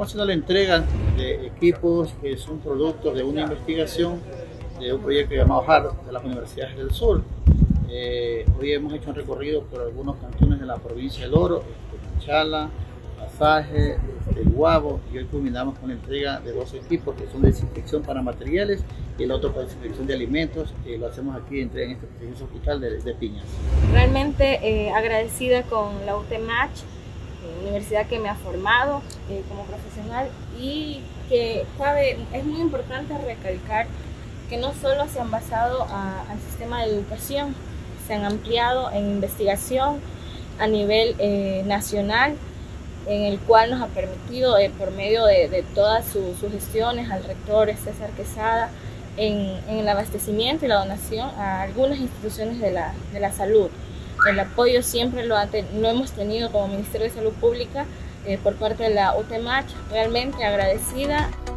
estamos haciendo la entrega de equipos que son productos de una investigación de un proyecto llamado HART de las Universidades del Sur. Hoy hemos hecho un recorrido por algunos cantones de la provincia del Oro, Machala, Pasaje, el Guabo, y hoy culminamos con la entrega de 2 equipos que son de desinfección para materiales y el otro para desinfección de alimentos, que lo hacemos aquí en este prestigioso hospital de Piñas. Realmente agradecida con la UTEMACH, universidad que me ha formado como profesional, y que es muy importante recalcar que no solo se han basado al sistema de educación, se han ampliado en investigación a nivel nacional, en el cual nos ha permitido, por medio de todas sus gestiones, al rector César Quesada, en el abastecimiento y la donación a algunas instituciones de la salud. El apoyo siempre lo hemos tenido como Ministerio de Salud Pública por parte de la UTEMACH, realmente agradecida.